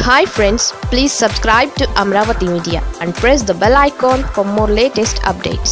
Hi friends, please subscribe to Amravati Media and press the bell icon for more latest updates.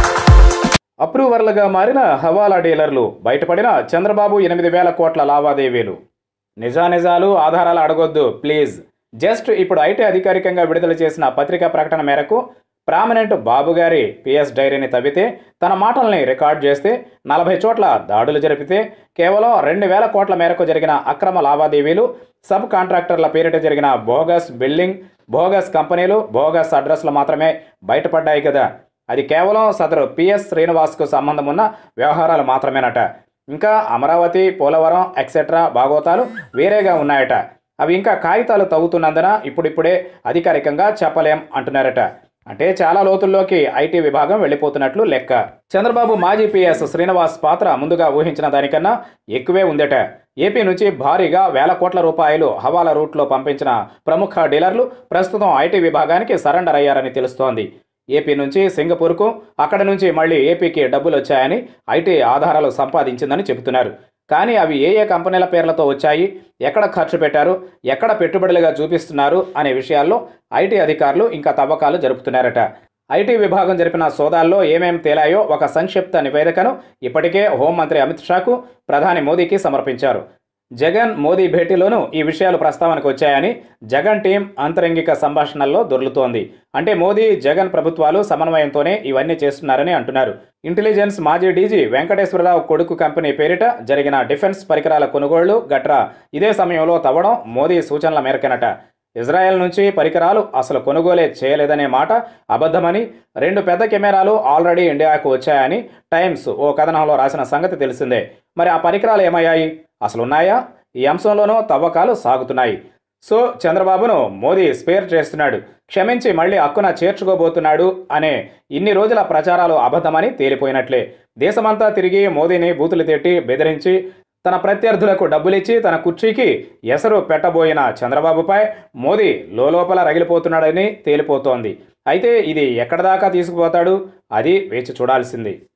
అప్రూవర్లుగా మారిన హవాలా డీలర్లు బయటపడిన చంద్రబాబు 8,000 కోట్ల లావాదేవీలు. నిజానిజాలు ఆధారాలు అడగొద్దు ప్లీజ్. జస్ట్ ఇప్పుడు ఐటీ అధికారికంగా విడుదల చేసిన పత్రికా ప్రకటన మేరకు ప్రామినెంట్ బాబు గారి పిఎస్ డైరీని తవ్వితే, తన మాటల్ని రికార్డ్ చేస్తే, 40 చోట్ల దాడులు జరిపితే, కేవలం 2,000 కోట్ల మేరకు జరిగిన అక్రమ లావాదేవీలు, సబ్ కాంట్రాక్టర్ల పేరిట జరిగిన బోగస్ బిల్డింగ్, బోగస్ కంపెనీలు, బోగస్ అడ్రస్లు మాత్రమే బయటపడ్డాయి కదా. అది కేవలం సదరు పిఎస్ శ్రీనివాస్కు సంబంధం ఉన్న వ్యవహారాలు మాత్రమేనట. ఇంకా అమరావతి, పోలవరం ఎక్సెట్రా బాగోతాలు వేరేగా ఉన్నాయట. అవి ఇంకా కాగితాలు తవ్వుతున్నందున ఇప్పుడిప్పుడే అధికారికంగా చెప్పలేం అంటున్నారట. అంటే చాలా లోతుల్లోకి ఐటీ విభాగం వెళ్ళిపోతున్నట్లు లెక్క. చంద్రబాబు మాజీ పిఎస్ శ్రీనివాస్ పాత్ర ముందుగా ఊహించిన దానికన్నా ఎక్కువే ఉందట. ఏపీ నుంచి భారీగా 1,000 కోట్ల రూపాయలు హవాలా రూట్లో పంపించిన ప్రముఖ డీలర్లు ప్రస్తుతం ఐటీ విభాగానికి సరెండర్ అయ్యారని తెలుస్తోంది. ఏపీ నుంచి సింగపూర్కు, అక్కడ నుంచి మళ్ళీ ఏపీకి డబ్బులు వచ్చాయని ఐటీ ఆధారాలు సంపాదించిందని చెబుతున్నారు. కానీ అవి ఏ ఏ కంపెనీల పేర్లతో వచ్చాయి, ఎక్కడ ఖర్చు పెట్టారు, ఎక్కడ పెట్టుబడులుగా చూపిస్తున్నారు అనే విషయాల్లో ఐటీ అధికారులు ఇంకా తవ్వకాలు జరుపుతున్నారట. ఐటీ విభాగం జరిపిన సోదాల్లో ఏమేం తేలాయో ఒక సంక్షిప్త నివేదికను ఇప్పటికే హోంమంత్రి అమిత్ షాకు ప్రధాని మోదీకి సమర్పించారు. జగన్ మోదీ భేటీలోనూ ఈ విషయాలు ప్రస్తావనకు వచ్చాయని జగన్ టీం అంతరంగిక సంభాషణల్లో దొర్లుతోంది. అంటే మోదీ జగన్ ప్రభుత్వాలు సమన్వయంతోనే ఇవన్నీ చేస్తున్నారని అంటున్నారు. ఇంటెలిజెన్స్ మాజీ డీజీ వెంకటేశ్వరరావు కొడుకు కంపెనీ పేరిట జరిగిన డిఫెన్స్ పరికరాల కొనుగోళ్లు గట్రా ఇదే సమయంలో తవ్వడం మోదీ సూచనల మేరకేనట. ఇజ్రాయెల్ నుంచి పరికరాలు అసలు కొనుగోలే చేయలేదనే మాట అబద్ధమని, 2 పెద్ద కెమెరాలు ఆల్రెడీ ఇండియాకు వచ్చాయని టైమ్స్ ఓ కథనంలో రాసిన సంగతి తెలిసిందే. మరి ఆ పరికరాలు ఏమయ్యాయి, అసలున్నాయా? ఈ అంశంలోనూ తవ్వకాలు సాగుతున్నాయి. సో చంద్రబాబును మోదీ స్పేర్ చేస్తున్నాడు, క్షమించి మళ్ళీ హక్కున చేర్చుకోబోతున్నాడు అనే ఇన్ని రోజుల ప్రచారాలు అబద్ధమని తేలిపోయినట్లే. దేశమంతా తిరిగి మోదీని బూతులు తిట్టి బెదిరించి తన ప్రత్యర్థులకు డబ్బులిచ్చి తన కుర్చీకి ఎసరు పెట్టబోయిన చంద్రబాబుపై మోదీ లోలోపల రగిలిపోతున్నాడని తేలిపోతోంది. అయితే ఇది ఎక్కడి దాకా తీసుకుపోతాడు, అది వేచి చూడాల్సింది.